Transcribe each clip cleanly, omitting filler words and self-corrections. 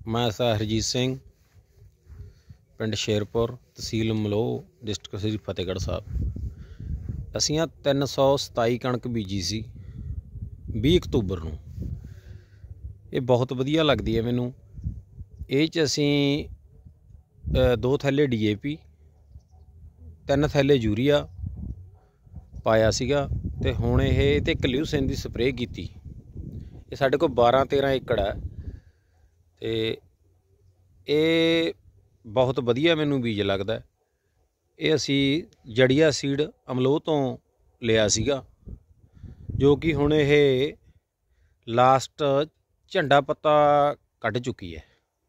मैं सर हरजीत सिंह पिंड शेरपुर तहसील मलोह डिस्ट्रिक्ट श्री फतेहगढ़ साहब। असीं 327 कणक बीजी सी 20 अक्तूबर नूं। ये बहुत वधिया लगदी है मैनूं। ਇਹ 'ਚ ਅਸੀਂ 2 थैले DAP 3 थैले यूरिया पाया सीगा ते हुण ਇਹ ਤੇ क्ल्यूसिन ਦੀ स्प्रे कीती। ਇਹ ਸਾਡੇ ਕੋਲ 12-13 ਏਕੜ है ਤੇ ਇਹ बहुत वधिया मैनूं बीज लगदा। ਇਹ ਅਸੀਂ जड़िया सीड अमलोह तो लिया सीगा, जो कि हुण ਇਹ लास्ट झंडा पत्ता कढ़ चुकी है।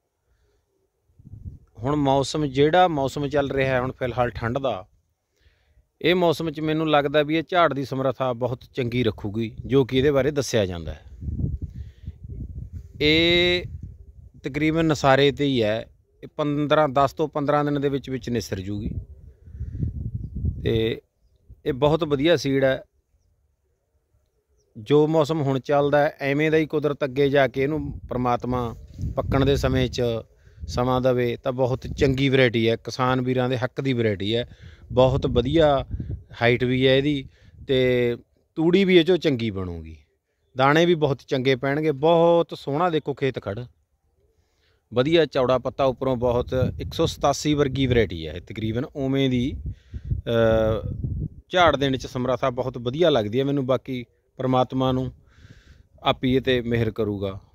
हुण मौसम जिहड़ा मौसम चल रहा है हुण फिलहाल ठंड दा, ਇਹ मौसम च मैनूं लगदा भी ਇਹ झाड़ की समर्था बहुत चंगी रखूगी, जो कि ਇਹਦੇ बारे दस्सिया जांदा है। ਇਹ तकरीबन नसारे ते ही है। 10 ਤੋਂ 15 दिन ਦੇ ਵਿੱਚ ਨਿਸਰ ਜੂਗੀ ਤੇ ਇਹ ਬਹੁਤ ਵਧੀਆ ਸੀਡ ਹੈ। ਜੋ ਮੌਸਮ ਹੁਣ ਚੱਲਦਾ ਐਵੇਂ ਦਾ ਹੀ ਕੁਦਰਤ ਅੱਗੇ ਜਾ ਕੇ ਇਹਨੂੰ परमात्मा ਪੱਕਣ ਦੇ ਸਮੇਂ 'ਚ ਸਮਾਂ ਦੇਵੇ ਤਾਂ ਬਹੁਤ ਚੰਗੀ ਵੈਰਾਈਟੀ ਹੈ। ਕਿਸਾਨ ਵੀਰਾਂ ਦੇ ਹੱਕ ਦੀ ਵੈਰਾਈਟੀ ਹੈ। ਬਹੁਤ ਵਧੀਆ ਹਾਈਟ ਵੀ ਹੈ ਇਹਦੀ ਤੇ ਤੂੜੀ ਵੀ ਇਹ 'ਚੋਂ ਚੰਗੀ ਬਣੂਗੀ। ਦਾਣੇ ਵੀ बहुत ਚੰਗੇ ਪੈਣਗੇ। बहुत सोहना देखो खेत खड़ वधिया चौड़ा पत्ता उपरों बहुत 187 वर्गी वैरायटी है। तकरीबन उवें दी झाड़ देने च समर्था बहुत वधिया लगदी है मैनूं। बाकी परमात्मा नूं आप ही ते मेहर करूगा।